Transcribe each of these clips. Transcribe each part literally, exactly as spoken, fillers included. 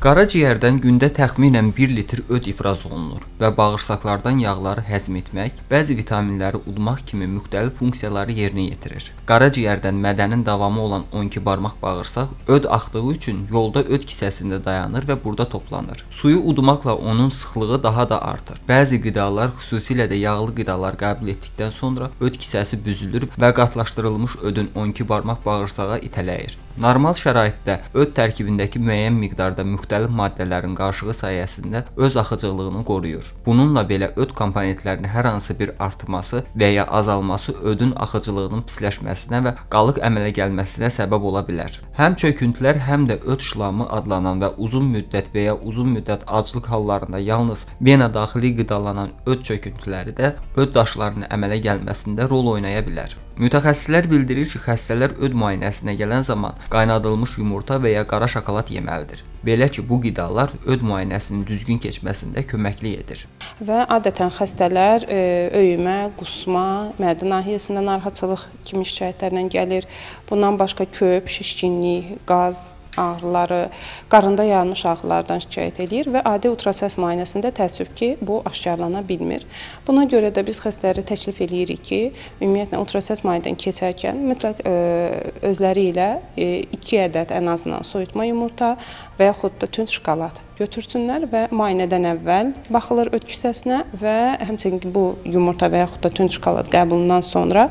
Qaraciyərdən gündə təxminən bir litr öd ifraz olunur və bağırsaqlardan yağları həzm etmək, bəzi vitaminləri udmaq kimi müxtəlif funksiyaları yerinə yetirir. Qaraciyərdən mədənin davamı olan on iki barmaq bağırsaq öd axdığı üçün yolda öd kisəsində dayanır və burada toplanır. Suyu udmaqla onun sıxlığı daha da artır. Bəzi qidalar, xüsusilə də yağlı qidalar qəbul etdikdən sonra öd kisəsi büzülür və qatlaşdırılmış ödün on iki barmaq bağırsağa itələyir. Normal şəraitdə öd tərkibindəki müəyyən miqdarda müxtəlif maddələrin qarışığı sayəsində öz axıcılığını qoruyur. Bununla belə öd komponentlərinin hər hansı bir artması və ya azalması ödün axıcılığının pisləşməsinə və qalıq əmələ gəlməsinə səbəb ola bilər. Həm çöküntülər, həm də öd şlamı adlanan və uzun müddət və ya uzun müddət aclıq hallarında yalnız vena daxili qidalanan öd çöküntüləri də öd daşlarının əmələ gəlməsində rol oynaya bilər. Mütəxəssislər bildirir ki, xəstələr öd müayinəsinə gələn zaman qaynadılmış yumurta və ya qara şokolad yeməlidir. Belə ki, bu qidalar öd müayinəsinin düzgün keçməsində köməklik edir. Və adətən xəstələr e, öyümə, qusma, mədə nahiyəsində narahatçılıq kimi şikayətlərlə gəlir. Bundan başqa köp, şişkinlik, qaz ağrıları, qarında yayılmış ağrılardan şikayət edir və adi ultrasəs müayinəsində təəssüf ki, bu aşkarlana bilmir. Buna görə də biz xəstələri təklif edirik ki, ümumiyyətlə ultrasəs müayinədən keçərkən mütləq e, özləri ilə e, iki ədəd ən azından soyutma yumurta və yaxud da tünd şokolad götürsünlər və müayinədən əvvəl baxılır öd kisəsinə və həmçinin bu yumurta və yaxud da tünd şokolad qəbulundan sonra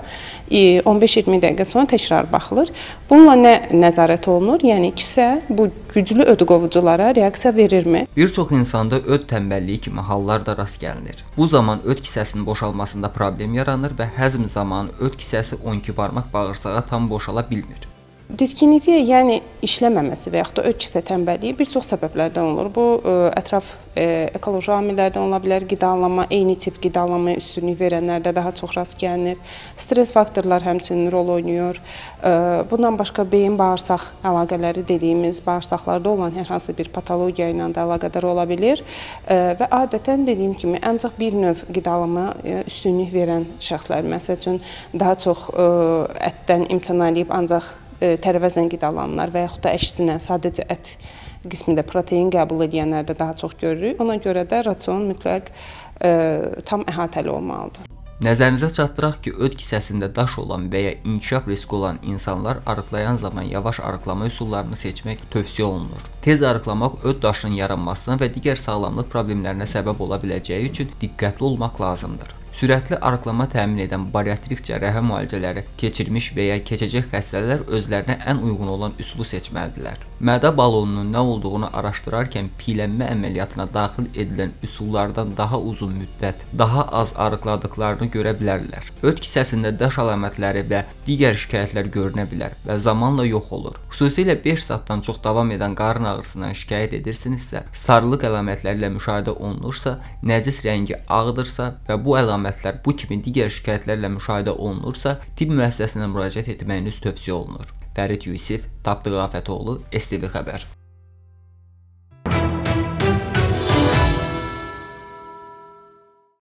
on beş iyirmi dəqiqə sonra təkrar baxılır. Bununla nə nəzarət olunur? Yəni kisə bu güclü öd qovuculara reaksiya verirmi? Bir çox insanda öd tənbəlliyi kimi hallar da rast gəlinir. Bu zaman öd kisəsinin boşalmasında problem yaranır və həzm zamanı öd kisəsi on iki barmaq bağırsağa tam boşala bilmir. Diskinetiya, yəni işləməməsi və yaxud da öd kisə tənbəlliyi bir çox səbəblərdən olur. Bu ətraf e, ekoloji amillərdən ola bilər, qidalanma, eyni tip qidalanmaya üstünlük verənlərdə daha çox rast gəlinir. Stres faktorlar həmçinin rol oynayır. E, bundan başqa beyin-bağırsaq əlaqələri dediyimiz bağırsaqlarda olan hər hansı bir patologiya ilə də əlaqədar ola bilir. E, və adətən dediyim kimi ancaq bir növ qidalanmaya üstünlük verən şəxslər, məsəl üçün daha çox e, ətdən imtina edib ancaq tərəvəzlə qidalananlar və yaxud da əksinə sadəcə ət qismində protein qəbul edənlərdə daha çox görürük. Ona görə də ratsion mütləq e, tam əhatəli olmalıdır. Nəzərinizə çatdıraq ki, öd kisəsində daş olan və ya inkişaf riski olan insanlar arıqlayan zaman yavaş arıqlama üsullarını seçmək tövsiyə olunur. Tez arıqlamaq öd daşının yaranmasına və digər sağlamlıq problemlərinə səbəb ola biləcəyi üçün diqqətli olmaq lazımdır. Sürətli arıqlama təmin edən bariatrik cərrahə müalicələri keçirmiş və ya keçəcək xəstələr özlərinə ən uyğun olan üsulu seçməlidirlər. Mədə balonunun nə olduğunu araşdırarkən piylənmə əməliyyatına daxil edilən üsullardan daha uzun müddət, daha az arıqladıqlarını görə bilərlər. Öd kisəsində daş əlamətləri və digər şikayətlər görünə bilər və zamanla yox olur. Xüsusilə beş saatdan çox davam edən qarın ağrısından şikayət edirsinizsə, sarılıq əlamətləri ilə müşahidə olunursa, nəcis rəngi ağdırsa və bu əlamətlər bu kimi digər şikayətlərlə müşahidə olunursa, tibb müəssisəsinə müraciət etməyiniz tövsiyə olunur. Fərid Yusif, Tapdıq Afətoğlu, S T V Xəbər.